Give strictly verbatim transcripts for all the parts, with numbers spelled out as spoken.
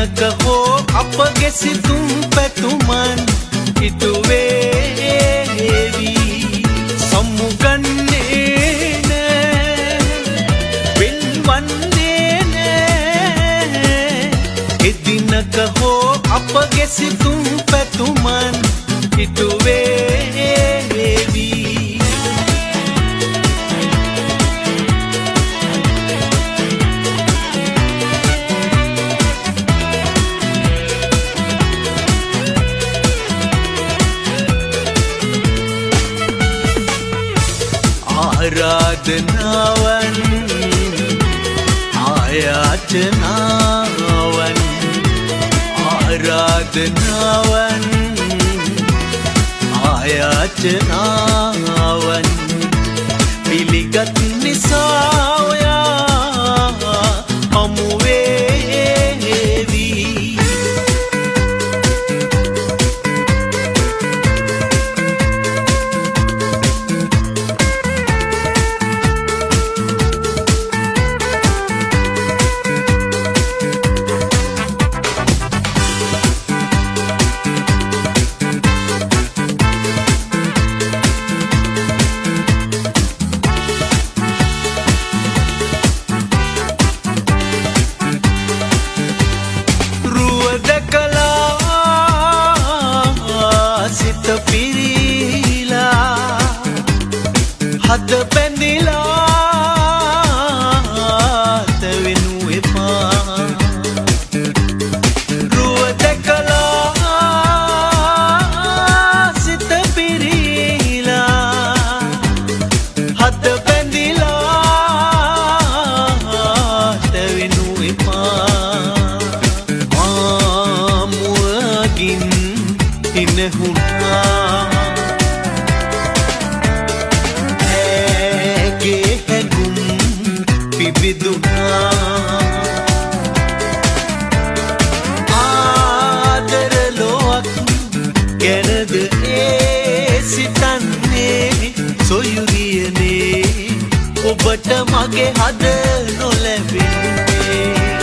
එදිනක හෝ අපගේ සිතුම් පැතුමන් ඉටු වේවි. සමුගන්නේ නෑ වෙන්වන්නේ නෑ. එදිනක හෝ අපගේ සිතුම් පැතුමන් ඉටු වේවි. ආරාධනාවන් ආයාචනාවන් ආරාධනාවන් ආයාචනාවන් පිළිගත් නිසා ඔයා හමු වේවි. හද බැඳිලා තවෙනු එපා. රුව දැකලා සිත පිරීලා හද බැඳිලා තවෙනු එපා. ආමුවගින් ඉනහුණා ආදරලොක් ගැනද ඒ සිතන්නේ සොයුරියනේ ඔබට මගේ හද නොලැබෙන්නේ.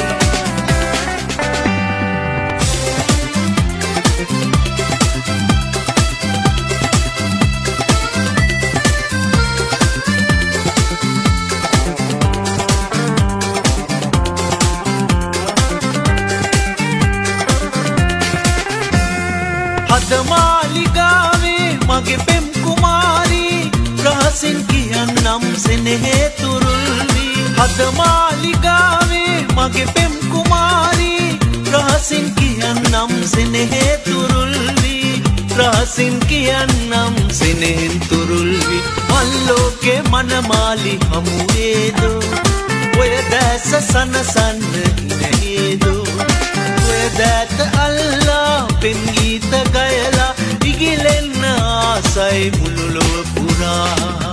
හද මාලිගාවේ මගේ පෙම් කුමාරී රහසින් කියන්නම් සෙනෙහේ තුරුල්වි. හද මාලිගාවේ මගේ පෙම් කුමාරී රහසින් කියන්නම් සෙනෙහේ තුරුල්වි. රහසින් කියන්නම් සෙනෙහෙන් තුරුල්වි. අල්ලෝකේ මනමාලි හමුවේදෝ ඔය දැස සනසන්න නේදෝ. ඔය දැත අල්ලා පෙන් ගීත ගයලා ඉගිලෙන්න ආසයි මුළු ලොව පුරා.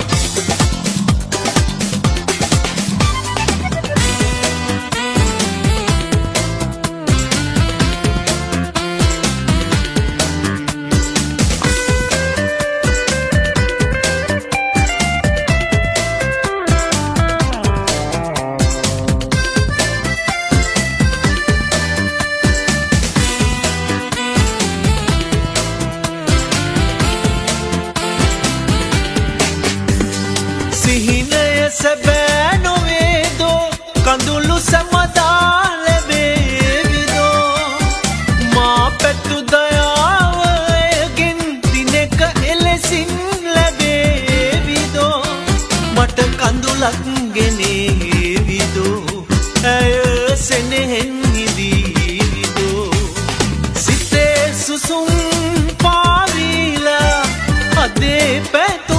සැබෑ නොවේදෝ කඳුළු සැමදා ලැබේවිදෝ. මා පැතු දයාවයගෙන් දිනක එලෙසින් ලැබේවිදෝ. මට කඳුලක් ගෙනේවිදෝ ඇය සෙනෙහෙන් හිදීවිදෝ. සිතේ සුසුම් පාවීලා අදේ පැතුම්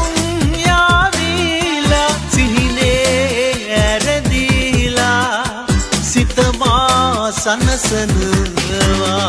සනසනවා.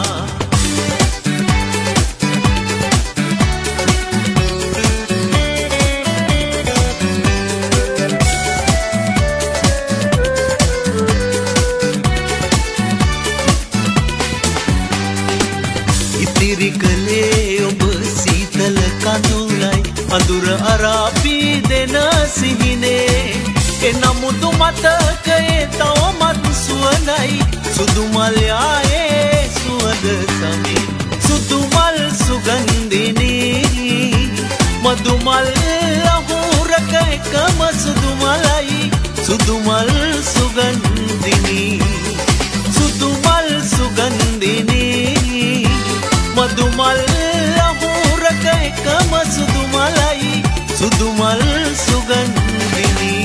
ඉතිරි කලේ ඔබ සීතල කඳුලයි අඳුර අරාපී දෙන සිහිනේ. එනමුදු මතකයේ තවමත් සුවඳයි සුදු මල් යායේ සුවඳ සමි සුදු මල් සුගන්ධිනී මధు මල් අහුරක එකම සුදු මලයි සුදු මල් සුගන්ධිනී සුදු මල් සුගන්ධිනී මధు මල් අහුරක එකම සුදු මලයි සුදු මල් සුගන්ධිනී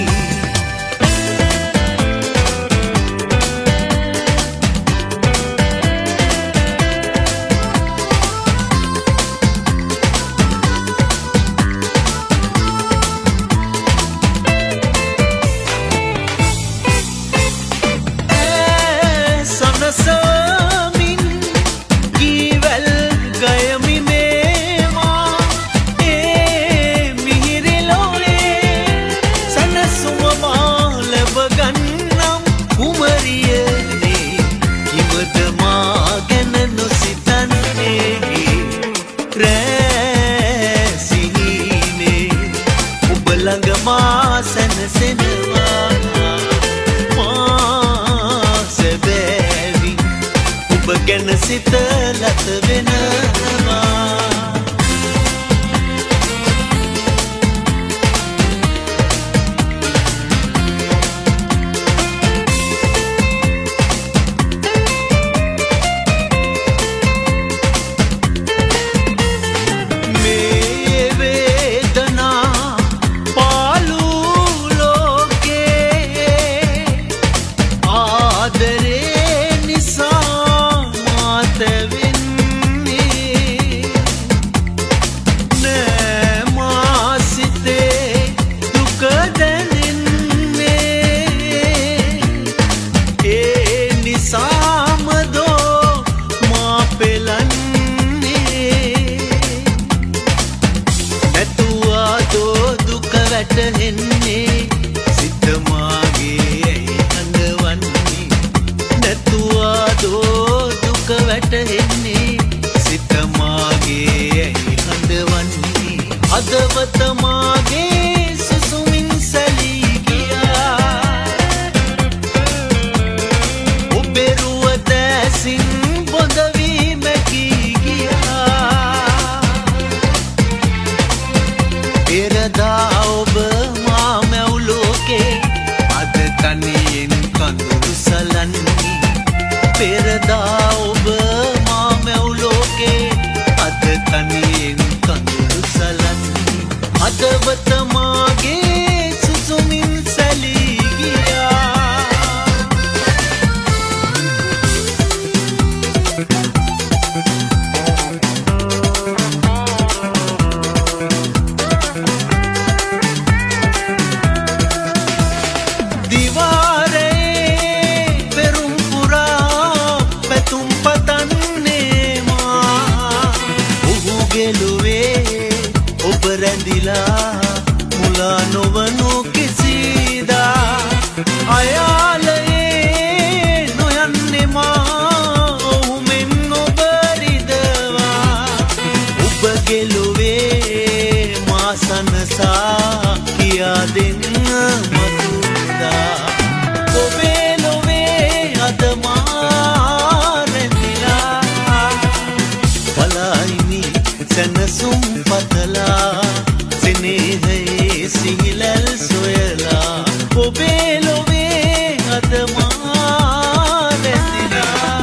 සිත ලත වෙනවා මේ වේදනා පාළු ලෝකේ ආදරේ නිසා වැටෙන්නේ සිත මාගේ ඇයි හඳවන්නේ නැතුවා දෝ දුක වැටෙන්නේ සිත මාගේ ඇයි හඳවන්නේ අදවත මාගේ සුසුමින් සැලී ගියා ඔබේ රුව දැසින් බොඳ වී මැකී ගියා පෙරදා ඔබ මා මැව් ලෝකේ අද තනියෙන් කඳුළු සලන්නේ පෙරදා ඔබ මා මැව් ලෝකේ අද තනියෙන් කඳුළු සලන්නේ අදවත මාගේ සුසුමින් සැලී ගියා රැඳිලා මුලා නොවනු කිසිදා අයාලයේ නොයන්නේ මා ඔහු මෙන් ඔබ රිදවා ඔබ ගෙලුවේ මා සනසා කියා දෙන්න මතුදා ඔබේ ලොවේ අද මා රැඳිලා පලායිනි සැනසුම් පතලා සෙනෙහේ සිහිලල් සොයලා ඔබේ ලොවේ අද මා රැඳිලා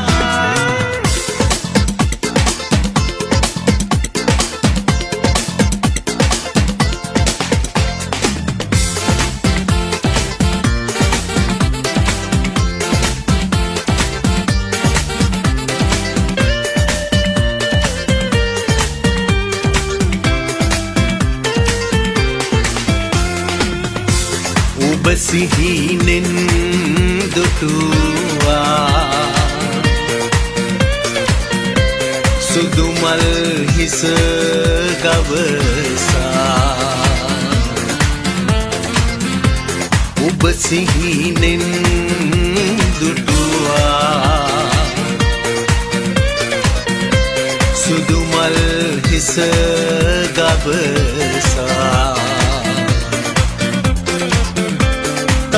සිහිනෙන් දුටුවා සුදු මල් හිස ගවසා ඔබ සිහිනෙන් දුටුවා සුදු මල් හිස ගවසා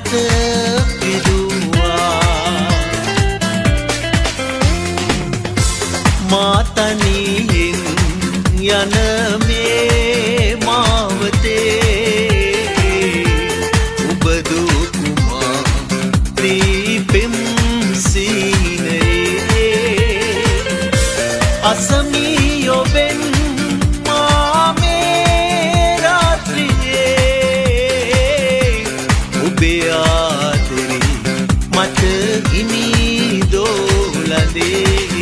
මත පිදුවා මාතනියෙන් යන මේ මාවතේ ඔබ දුකුමා ප්‍රීපෙම් සීනයේ අසමී ඔබෙන් මාමේ රාත්‍රියේ ඔබේ ආදරේ මට හිමි දෝලදේ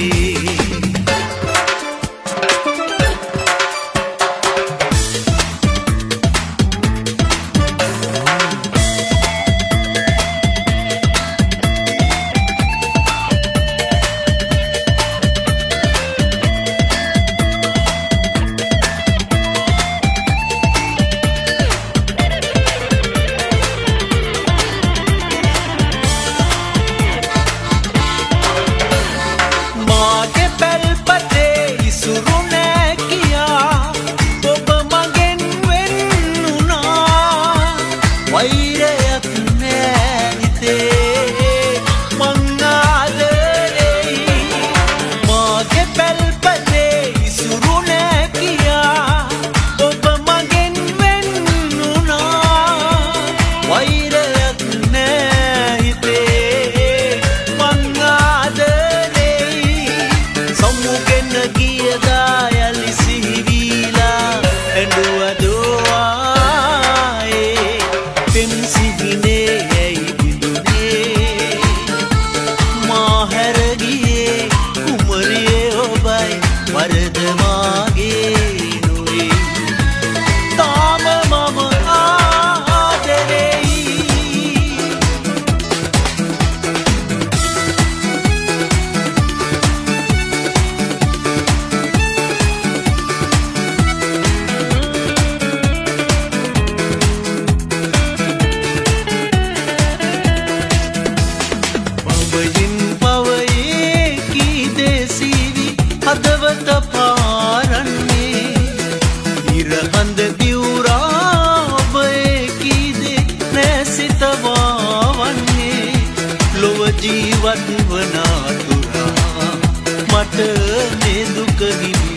ජීවත් වනා තුරා මට මේ දුක හිමි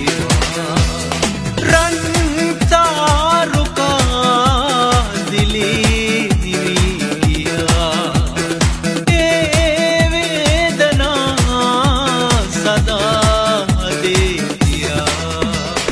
වේවා රන් තාරුකා දිලී දිවියා ඒ වේදනා සදා දෙතියා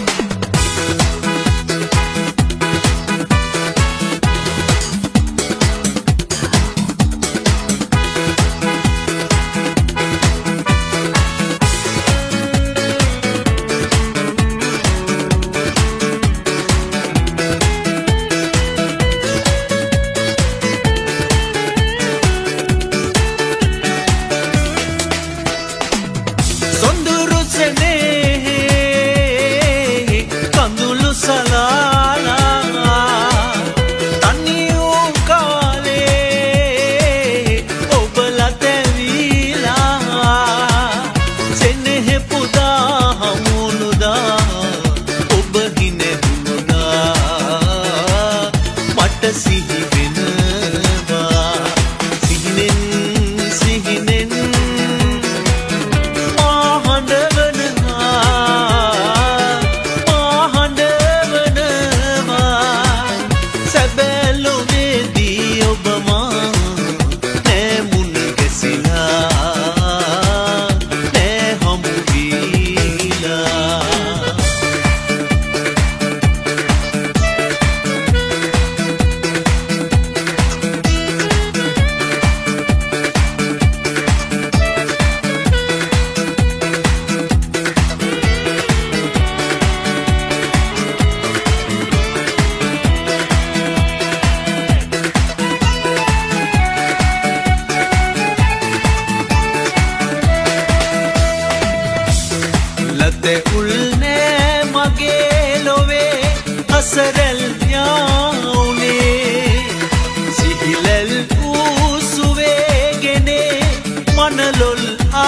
සරල් යාවුනේ සිහිලල් ඌසුවේගෙනේ මනලොල්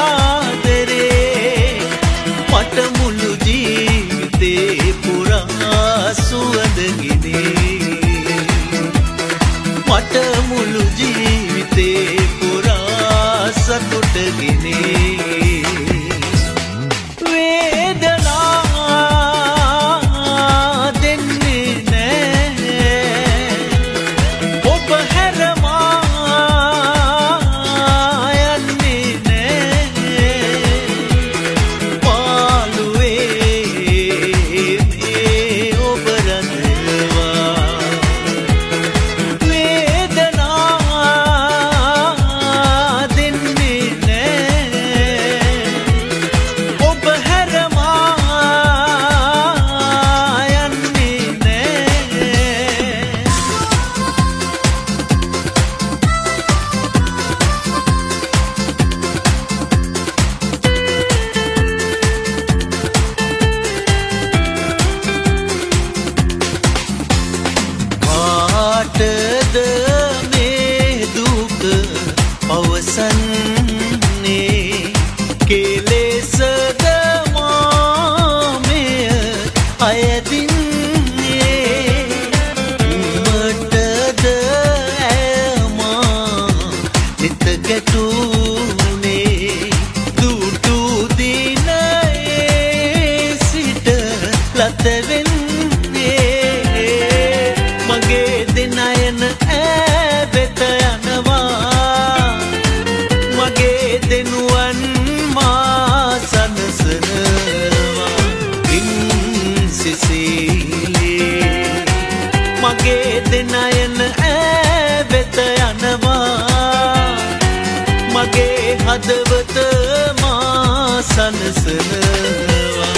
ආදරේ මට මුළු ජීවිතේ පුරා සුවඳ ගිනේ මට මුළු අසන්නේ කෙලෙසද මාමය අයදින්නේ උමටද ඇමා නිත ගැටුනේ දුටු දිනයේ සිට ලතවෙන්නේ මගේ දෙනයන ඇවෙත යනවා මගේ දෙනුවන් මා සනසනවා පින්සිසිලේ මගේ දෙනයන ඇවෙත යනවා මගේ හදවත මා සනසනවා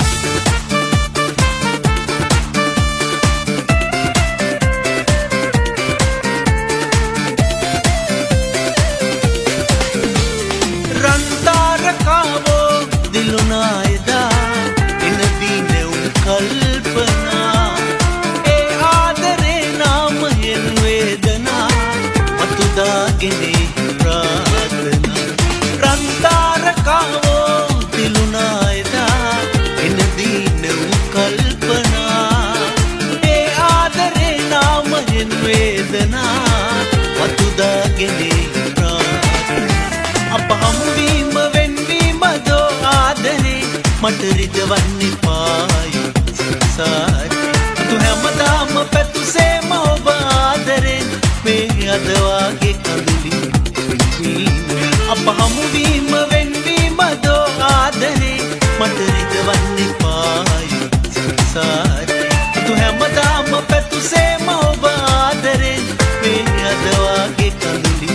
කල්පනා ඒ ආදරේ නාමයෙන් වේදනා මතුදාගෙන ප්‍රාර්ථනා රන්තරකාවෝ තිලුණා එදා එන දින කල්පනා ඒ ආදරේ නාමයෙන් වේදනා මතුදාගෙන ප්‍රාර්ථනා අප හමුවීම වෙන්වීම දෝ ආදරේ මට රිදවන්නේ පායු tu හැමදාම පැතුසේම ඔබ ආදරෙන් මේ අද වාගේ කඳුලින් අප හමුවීම වෙන්වීම දෝ ආදරේ මට රිදවන්නේ පායු සංසාරේ tu හැමදාම පැතුසේම ඔබ ආදරෙන් මේ අද වාගේ කඳුලින්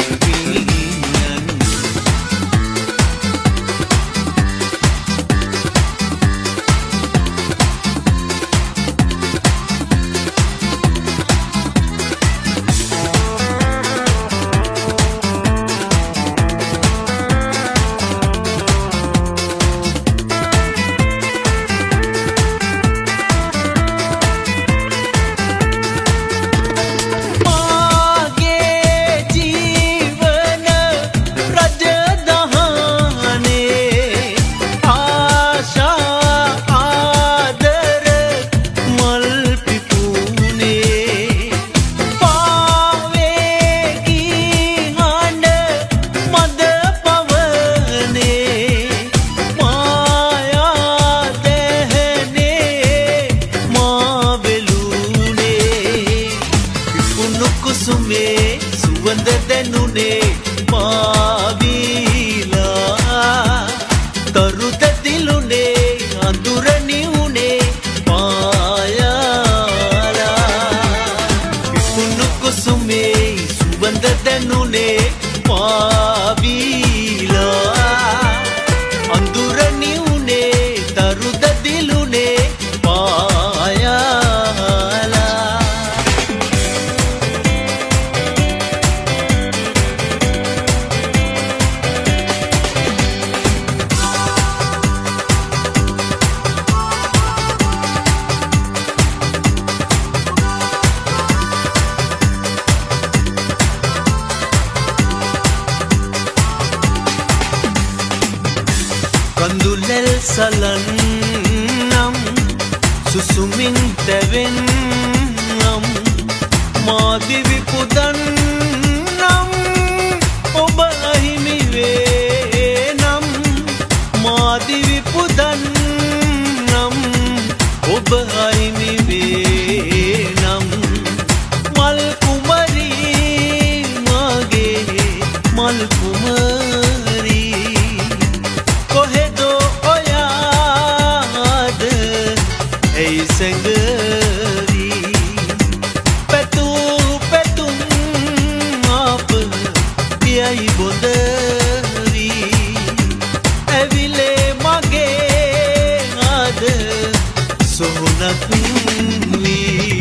සලන්නම් සුසුමින් තැවෙන්නම් මාදිවි පුදන්නම් ඔබ අහිමි වේනම් මාදිවි පුදන්නම් ඔබ අහිමි වේනම් මල් කුමරී මගේ මල් කුමරී කොහෙදෝ සැඟවී පැතුම් පැතුම් අප පියයි බොඳවී ඇවිලේ මගේ අද සොහොනක් වී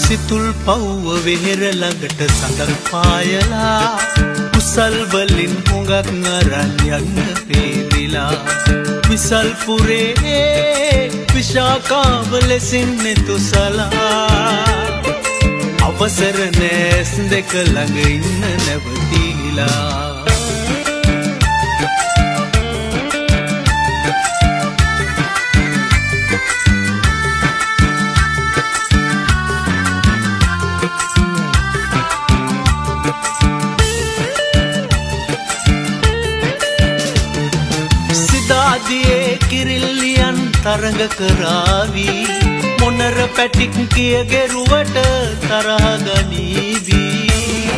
සිතුල් පව්ව වෙහෙර ළඟට සඳන් පායලා කුසල් වලින් හුඟක් අරන් යන්න පේදිලා විසල් පුරේ විශාකාව ලෙසින් නෙතුසලා අවසර නෑස් දෙක ළඟ ඉන්න නැවතිලා සිදාදියේ කිරිල්ලියන් තරඟ කරාවී මොනර පැටික් කිය ගෙරුවට තරහ ගනීවී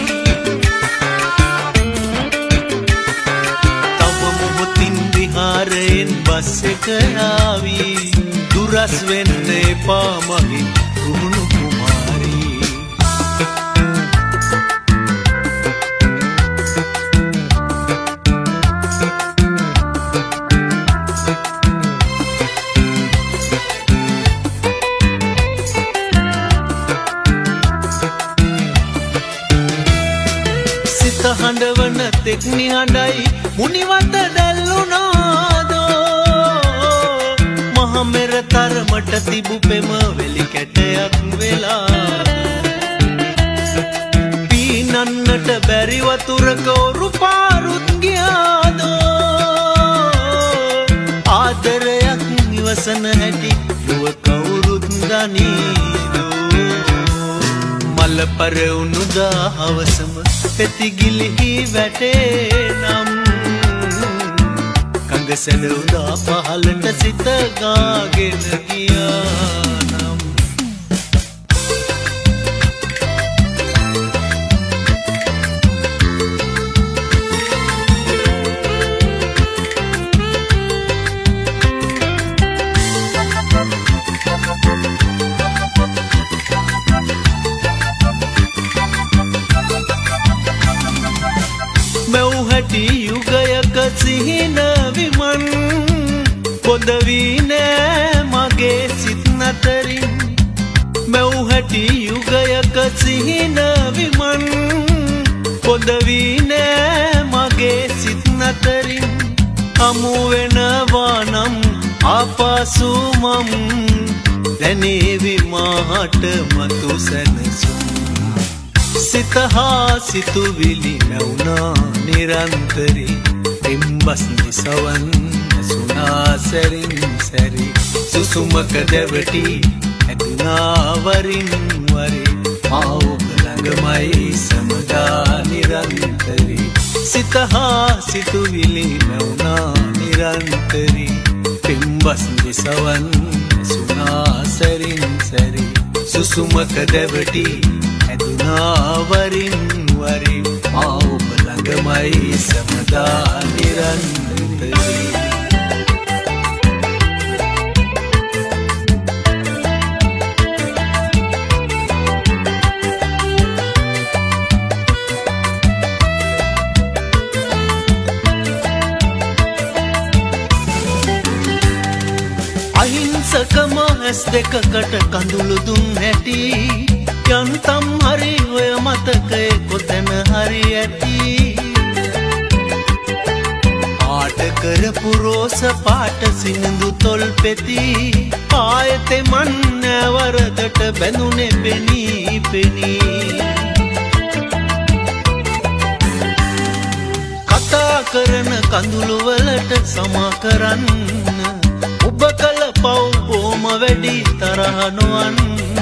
තව මොහොතින් විහාරයෙන් බස් එක යාවී දුරස් වෙන්න එපා මගේ රුහුණු කුමාරී හඬවන තෙක්නි හඬයි මුනිවත දැල්ලුනාදෝ මහමෙර තරමට තිබු පෙම වෙලි කැටයක් වෙලා පීනන්නට බැරි වතුරක ඔරු පාරුත් ගියාදෝ ආදරයක් ඉවසන හැටි දුව කවුරුත් දනීදෝ මල පරවුණුදා හවසම පෙතිගිලිහි වැටේ නම් කඟ සැලවුදා පහලට සිත ගාගෙන ගියා නම් යුගයක සිහින විමන් පොද වී නෑ මගේ සිත් නතරින් මැව් හැටි යුගයක සිහින විමන් පොද වී නෑ මගේ සිත් නතරින් හමු වෙනවා නම් ආපසු මම් දැනේවි මාහට මතු සැනසුම් සිත හා සිතුවිලි මැවුනා නිරන්තරේ පිම්බස් නිසවන් සුනා සැරින් සැරි සුසුමක දැවටි ඇතුනා වරින් වරේ මාවක ළඟමයි සමදා නිරන්තරේ සිත හා සිතුවිලි මැවුනා නිරන්තරේ පිම්බස් නිසවන් සුනා සැරින් සැරි සුසුමක දැවටි ඇතුනා වරින් වරින් මාවක ළඟමයි සමදා නිරන්තරේ අහිංසකම ඇස් දෙකකට කඳුළු දුන් හැටි යන්තම් හරි ඔය මතකයේ කොතැන හරි ඇති ආට කරපු රෝස පාට සිනිඳු තොල් පෙති ආයතෙ මන් නැවරදට බැඳුනේ පෙනී පෙනී කතා කරන කඳුළු වලට සමා කරන්න ඔබ කල පව් බොම වැඩි තරහ නොවන්න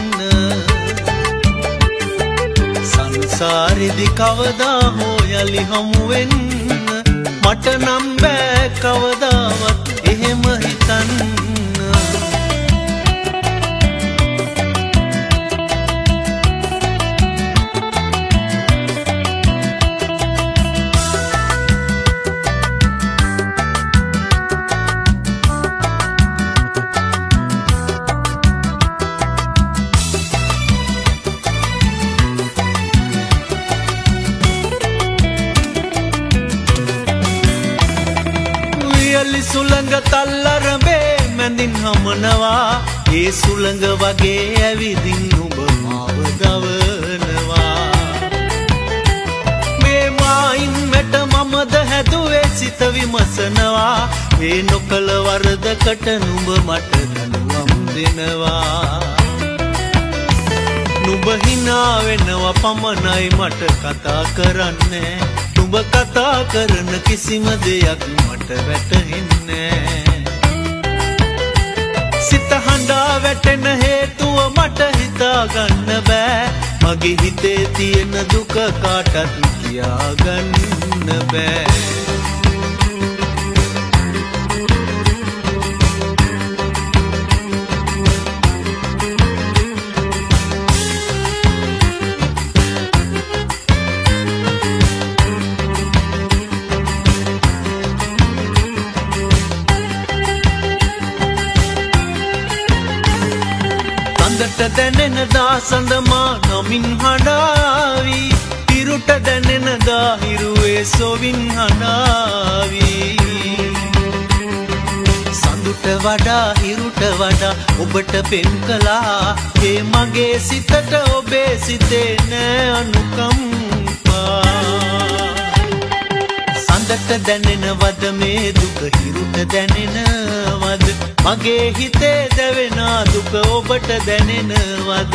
සංසාරෙදි කවදා හෝ යලි හමු වෙන්න මට නම් බෑ කවදාවත් එහෙම හිතන්න සුළඟ තල්ලරඹේ මැඳින් හමනවා ඒ සුළඟ වගේ ඇවිදින් ඔබ මාව දවනවා මේ වයින් මෙට මමද හැදුවේ සිත විමසනවා මේ නොකල වරදකට නුඹ මට දඬුවම් දෙනවා නුඹ හිනා වෙනවා පමණයි මට කතා කරන්නේ නුඹ කතා කරන කිසිම දෙයක් මට වැටහෙන්නේ සිත හඬා වැටෙන හේතුව මට හිතා ගන්න බෑ මගේ හිතේ තියෙන දුක කාටත් කියා ගන්න බෑ සඳට දැනෙන දා සඳමා නමින් හඬාවි හිරුට දැනෙන දා හිරුවේ සොවින් හඬාවි සඳුට වඩා හිරුට වඩා ඔබට පෙම් කළා ඒ මගේ සිතට ඔබේ සිතේ නෑ අනුකම්පා සඳට දැනෙනවද මේ දුක හිරුට දැනෙනවද මගේ හිතේ දැවෙන දුක ඔබට දැනෙනවද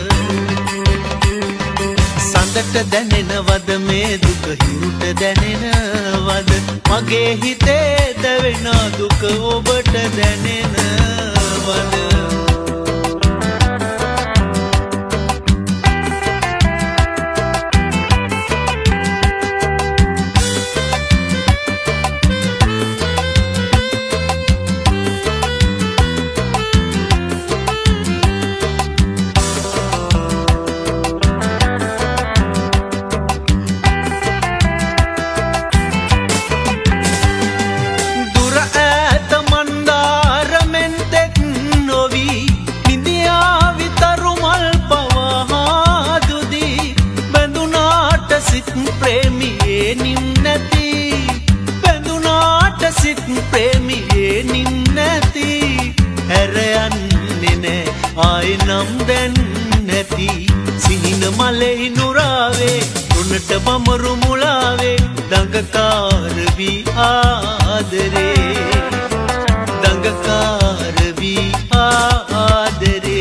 සඳට දැනෙනවද මේ දුක හිරුට දැනෙනවද මගේ හිතේ දැවෙන දුක ඔබට දැනෙනවද නම් දැන් නැති සිහින මලෙහි නුරාවේ උනට බමරු මුලාවේ දඟකාර වී ආදරේ දඟකාර වී ආදරේ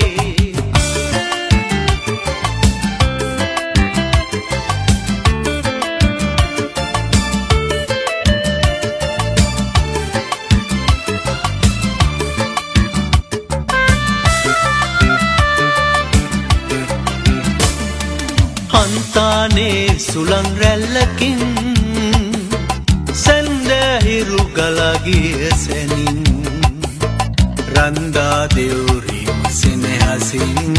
හන්තානේ සුළං රැල්ලකින් සැන්දහිරු ගලගිය සැනින් රන්දා දෙවුරින් සෙනෙහසින්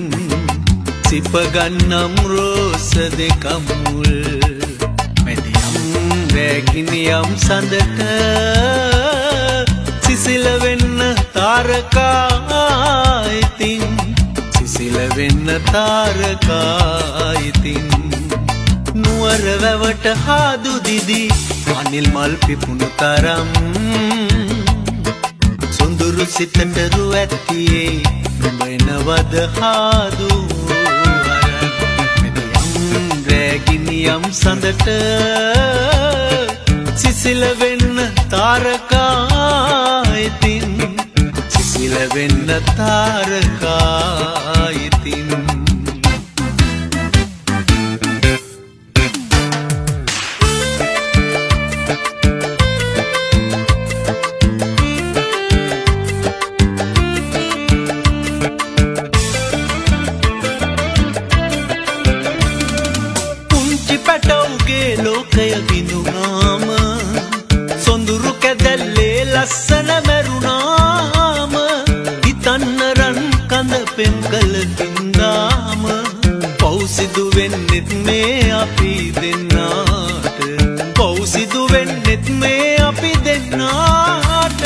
සිපගන්නම් රෝස දෙකමුල් මැදියම් රැගිනියම් සඳට සිසිල වෙන්න තාරකායිතින් සිසිල වෙන්න තාරකායිතින් නුවර වැවට හාදු දිදී අනිල් මල් පිපුණු තරම් සොඳුරු සිතට රු ඇත්තියේ නුඹනවද හාදු මෙදියම් රැගිනියම් සඳට සිසිල වෙන්න තාරකායිතින් සිසිල වෙන්න තාරකායිතින් පුංචි පැටවුගේ ලෝකය බිඳුනාම සොඳුරු කැදැල්ලේ ලස්සන මැරුණාම හිතන්න රන් කඳ පෙම් කළ කින්දාම පෞසිදු වෙන්නෙත් මේ අපි දෙන්නාට පෞසිදු වෙන්නෙත් මේ අපි දෙන්නාට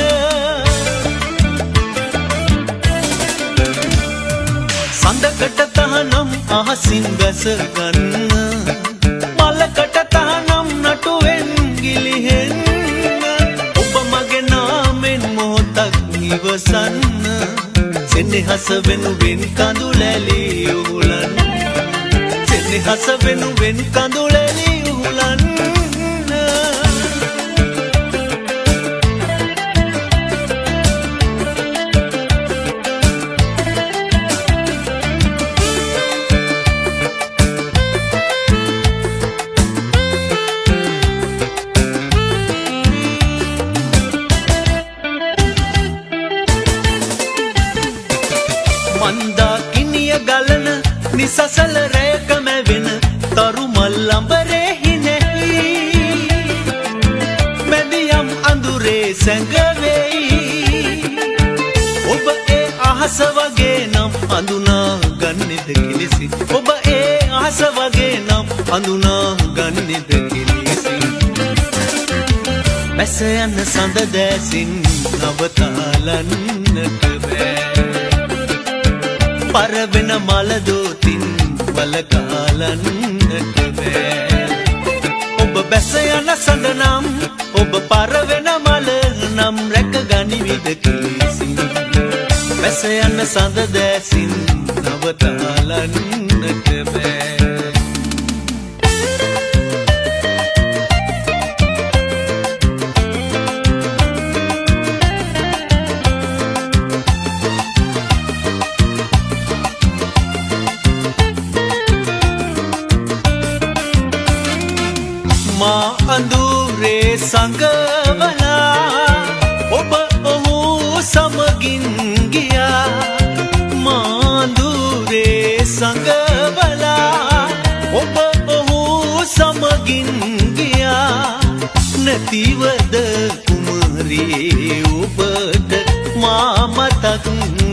සඳකට තහනම් අහසින් ගස ගන්න මලකට තහනම් නටුවෙන් ගිලිහෙන්න ඔබ මගේ නාමෙන් මොහොතක් ඉවසන්න සෙනෙහස වෙනුවෙන් කඳුලැලි උහුලන් සෙනෙහස වෙනුවෙන් කඳුලැලි උහුලන් නිසසල රැකම වෙන තරු මල් අඹරෙහි නැහි මැදියම් අඳුරේ සැඟවෙයි ඔබ ඒ අහස වගේ නම් අඳුනා ගන්නෙද කිලිසි ඔබ ඒ අහස වගේ නම් අඳුනා ගන්නෙද කිලිසි මැස යන සඳ දැසින් නවතාලන්නට බෑ පරවෙන මල දෝතින් වලකාලන්නට බෑ ඔබ බැස යන සඳ නම් ඔබ පරවෙන මල නම් රැක ගනිවිද කිලිසි බැස යන සඳ දැසින් නවතාලන්නට බෑ මා අඳුරේ සඟවලා ඔබ ඔහු සමගින් ගියා මා අඳුරේ සඟවලා ඔබ ඔහු සමගින් ගියා නැතිවද කුමරී ඔබට මා මතක්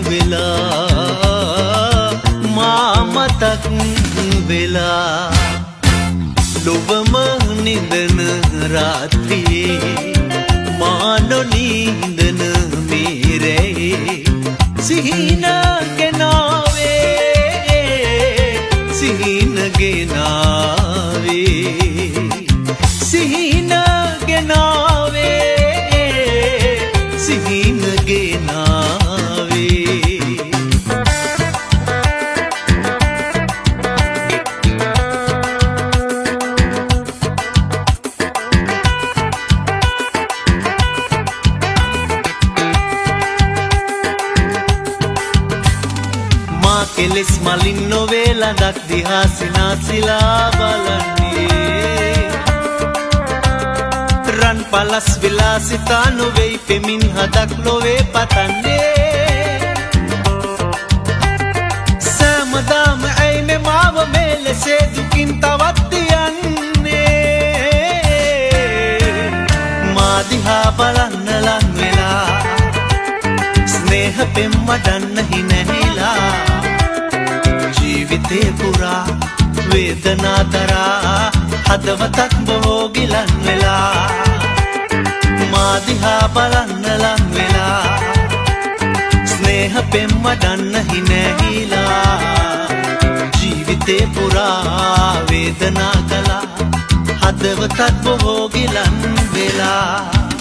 වෙලා මා මතක් වෙලා ලොවම නිදන රාත්‍රියේ මා නොනිදන මේ රැයේ සිහින ගෙනාවේ සිහින ගෙනාවේ සිහින ගෙනාවේ සිහින ගෙනාවේ කෙලෙස් මලින් නොවේ ළඟක් දිහා සිනාසිලා බලන්නේ රන් පලස් විලාසිතා නොවෙයි පෙමින් හදක් ලොවේ පතන්නේ සෑමදාම ඇයි මෙ මාව මේ ලෙසේ දුකින් තවත් යන්නේ මා දිහා බලන්න ලං වෙලා ස්නේහ පෙම් වඩන්න හිනැහිලා ජීවිතේ පුරා වේදනා දරා හදවතක් බොහෝ ගිලන් වෙලා මා දිහා බලන්න ලං වෙලා ස්නේහ පෙම් වඩන්න හිනැහිලා ජීවිතේ පුරා වේදනා කළා හදවතක් බොහෝ ගිලන් වෙලා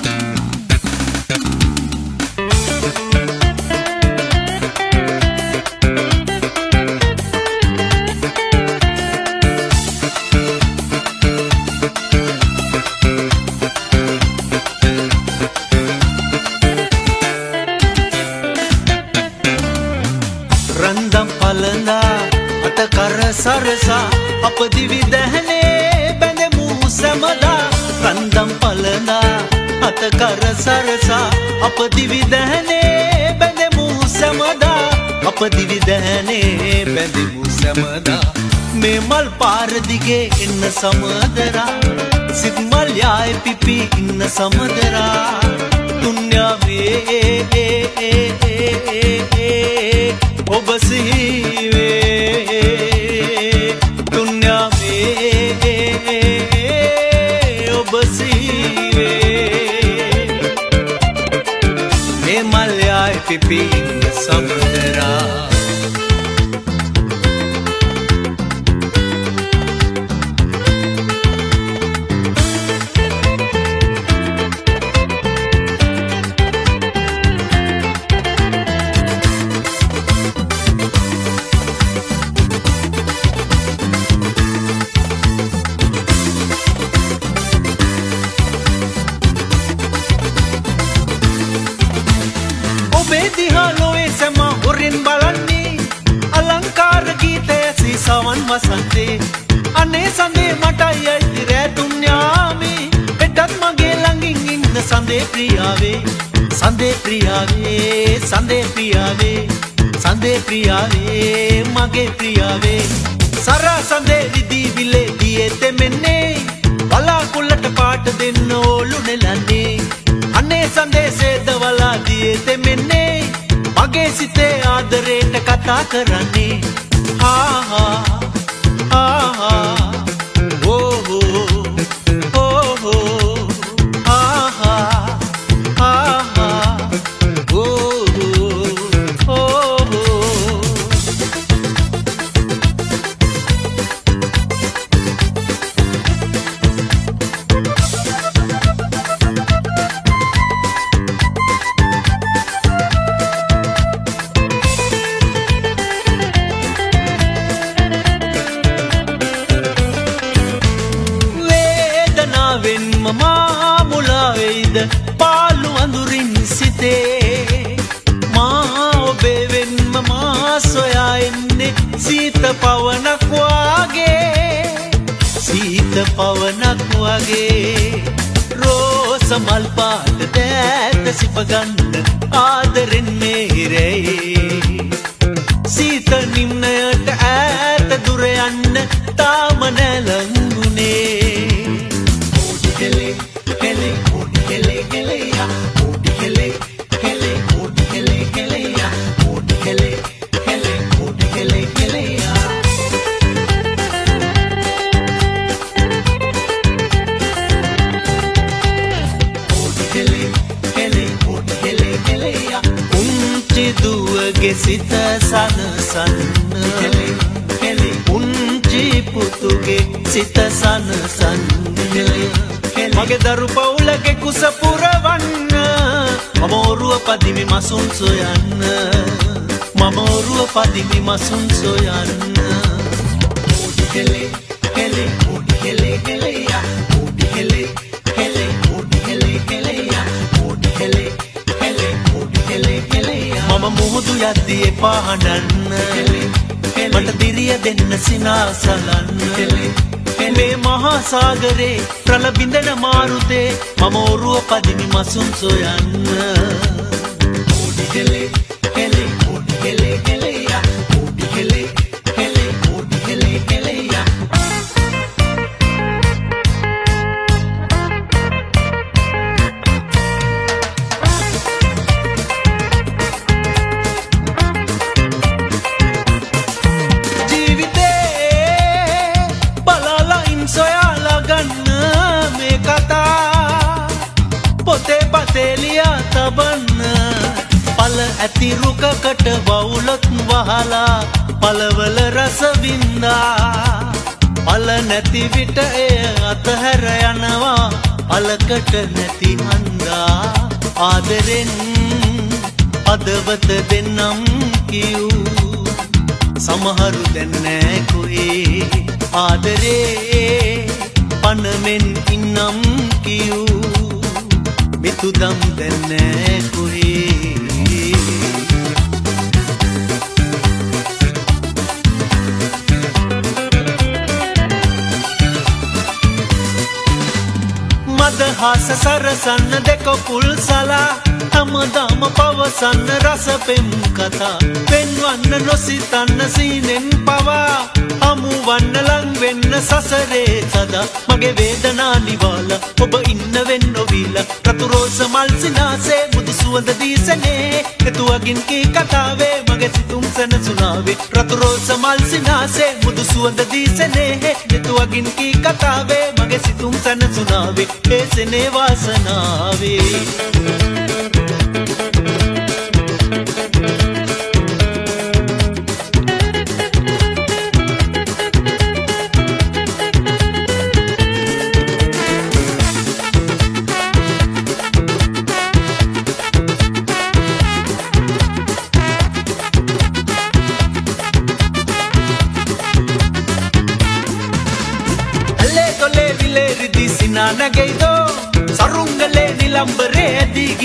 අත කර සරසා අප දිවි දැහනේ බැඳෙමු සැමදා රන්දම් පලඳා අත කර සරසා අප දිවි දැහනේ බැඳෙමු සැමදා අප දිවි දැහනේ බැඳෙමු සැමදා මේ මල් පාර දිගේ එන්න සමදරා සිත් මල් යාය පිපි ඉන්න සමදරා දුන්යාවේ ඔබ සිහිවේ දුන්යාවේ ඔබ සිහිවේ මේ මල් යාය පිපි ඉන්න සමදරා ගමන් වසන්තේ අනේ සඳේ මටයි අයිති රෑ තුන් යාමේ පෙටත් මගේ ළඟින් ඉන්න සඳේ ප්‍රියාවේ සඳේ ප්‍රියාවේ සඳේ ප්‍රියාවේ සඳේ ප්‍රියාවේ මගේ ප්‍රියාවේ සරා සඳේ විදි විලේ දියේ තෙමෙන්නේ වලාකුළට පාට දෙන්න ඕලු නෙලන්නේ අනේ සඳේ සේද වලා දියේ තෙමෙන්නේ මගේ සිතේ ආදරේට කතා කරන්නේ හා හා හා හා ඕ හෝ ඕ හෝ හා හා හා හා ඕ හෝ ඕ හෝ පාලු අඳුරින් සිතේ මා ඔබේ වෙන්ම මා සොයා එන්නේ සීත පවනක් වාගේ සීත පවනක් වාගේ රෝස මල් පාට දෑත සිපගන්න ආදරෙන් මේරේ සීත නිම්නයට ඈත දුර යන්න තාම නැලඟුනේ ඕඩි හෙලේ හෙලේ Hele hele ya, odi hele hele, odi hele hele ya, odi hele hele, odi hele hele ya. Odi hele hele, odi hele hele ya. Unchi duwage sita sana sana. Hele hele, unchi putuge sita sana sana. Hele. මගේ දරු පවුලගේ කුස පුරවන්න මම ඔරුව පදිමි මසුන් සොයන්න මම ඔරුව පදිමි මසුන් සොයන්න ඕඩි හෙලේ හෙලේ ඕඩි හෙලේ හෙලේ යා ඕඩි හෙලේ හෙලේ ඕඩි හෙලේ හෙලේ යා ඕඩි හෙලේ හෙලේ ඕඩි හෙලේ හෙලේ යා මම මුහුදු යද්දී එපා හඬන්න මට දිරිය දෙන්න සිනාසලන්න මේ මහා සාගරේ ප්‍රල බිඳන මාරුතේ මම ඔරුව පදිමි මසුන් සොයන්න ඕඩි හෙලේ හෙලේ ඕඩි හෙලේ හෙලේ යා ඕඩි හෙලේ හෙලේ ඕඩි හෙලේ හෙලේ යා තෙලියා තබන්න පල ඇති රුකකට වවුලොත් වහලා පලවල රස වින්දා පල නැති විට එය අතහැර යනවා පලකට නැති හන්දා ආදරෙන් අදවත දෙන්නම් කියූ සමහරු දැන්නෑ කොහේ ආදරේ පනමෙන් ඉන්නම් කියූ මිතුදම් දැන්නෑ කොහේ මදහස සරසන්න දෙක පුල් සලා හැමදාම පවසන්න රස පෙම් කතා පෙන්වන්න නොසිතන්න සීනෙන් පවා හමුවන්න ලං වෙන්න සසරේ සදා මගේ වේදනා නිවාල ඔබ ඉන්න වෙන්න නොවිල රතු රෝස මල් සිනාසේ මුදු සුවඳ දීසනේ එතුවගින් කී කතාවේ මගේ සිතුම් සැනසුනාවේ රතු රෝස මල් සිනාසේ මුදු සුවඳ දීසනේ එතුවගින් කී කතාවේ මගේ සිතුම් සැනසුනාවේ ඒ සෙනේ වාසනාවේ ನಗೈದೋ ಸರುಂಗಲೆ ನಿಲಂಬರೆ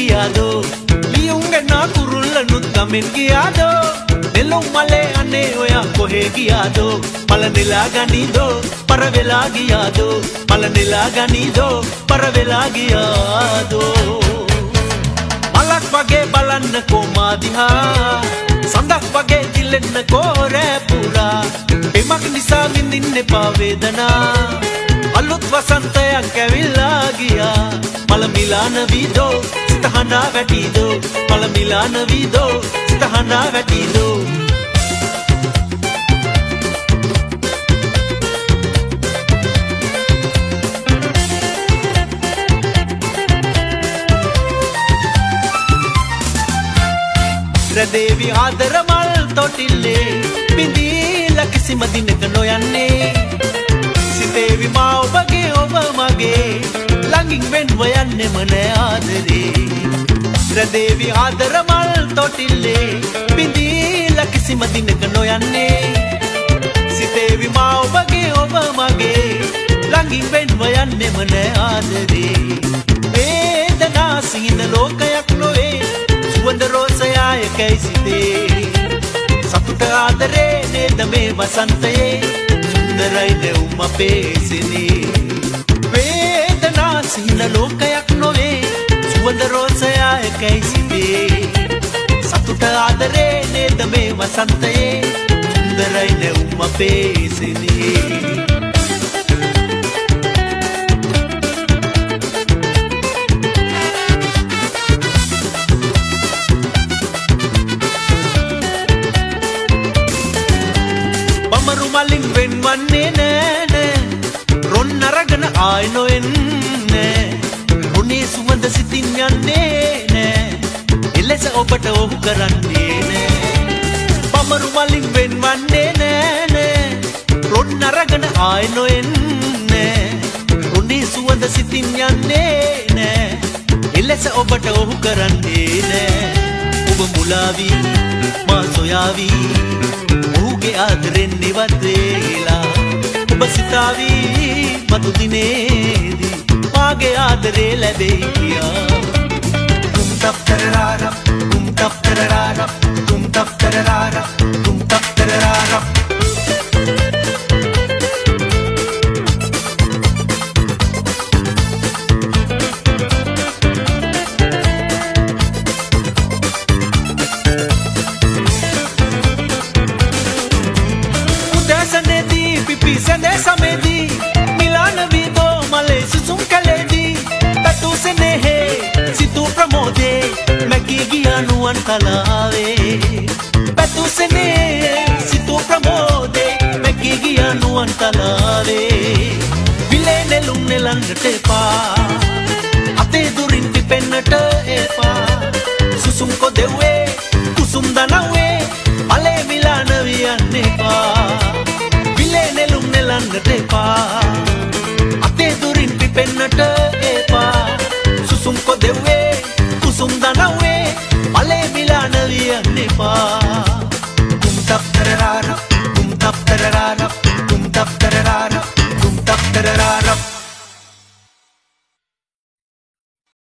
ದಿಗಿಯಾದೋ ಲಿಯುಂಗ ನಾ ಕುರುಲ್ಲ ನುತ್ತಮೆನ್ ಗಿಯಾದೋ ನೆಲುಂ ಮಲೆ ಅನೆ මෙයා කොහේ ගියාදෝ මල නෙලා ගනිදෝ පර වෙලා ගියාදෝ මල නෙලා ගනිදෝ පර වෙලා ගියාදෝ මලක් වගේ බලන්න කොමා දිහා සඳක් වගේ දිලෙන්න කෝරේ පුරා එමක් නිසා විඳින්න එපා වේදනා අලුත් වසන්තයක් ඇවිල්ලා ගියා මල මිලාන වීදෝ සිත හඬා වැටිදෝ මල මිලාන වීදෝ සිත හඬා වැටිදෝ රදේවි ආදර මල් තොටිල්ලේ බිඳීලා කිසිම දිනක නොයන්නේ සිතේවි මා ඔබගේ ඔබ මගේ ළඟින් වෙන්ව යන්නෙම නෑ ආදරේ රදේවි ආදර මල් තොටිල්ලේ බිඳීලා කිසිම දිනක නොයන්නේ සිතේවි මා ඔබගේ ඔබ මගේ ළඟින් වෙන්ව යන්නෙම නෑ ආදරේ වේදනා සිහින ලෝකයක් නොවේ සුවඳ රෝසයාය කැයිසිතේ සතුට ආදරේ නේද මේ වසන්තයේ සුන්දරයි නෙවුම් අපේ සිනේ වේදනා සිහින ලෝකයක් නොවේ සුවඳ රෝසයාය කැයිසිතේ සතුට ආදරේ නේද මේ වසන්තයේ සුන්දරයි නෙවුම් අපේ සිනේ මලින් වෙන්වන්නේ නෑනේ රොන් අරගෙන ආයි නොෙන්නේ රොනේ සුවඳ සිතින් යන්නේ නෑ එලෙස ඔබට ඔහු කරන්නේ නෑ පමරු මලින් වෙන්වන්නේ නෑනේ රොන් අරගෙන ආයි නොෙන්නේ රොනේ සුවඳ සිතින් යන්නේ නෑ එලෙස ඔබට ඔහු කරන්නේ නෑ ඔබ මුලාවී මා සොයාවී ඔහුගේ ආදරෙන් ඉවත් වෙලා ඔබ සිතාවී මතු දිනේදී මාගේ ආදරේ ලැබෙයි කියා තුම් තප් තරරාරා තුම් තප් තරරාරා තුම් තප් තරරාරා තුම් තප් තරරාරා समेदी मिलान वीदो मले सुसुम कलेदी तू से नेहे सितु प्रमोदे मैं की गिया नुअन कलावे तू से ने सितु प्रमोदे मैं की गिया नुअन कलावे विले ने लुंने लंगटे पा अते दुरिन पिपेन्नट एपा सुसुम को देवे कुसुम दनवे मले मिलान वियन्ने पा නෙලන්නට එපා අතේ දුරින් පිපෙන්නට එපා සුසුම් කො දෙව්වේ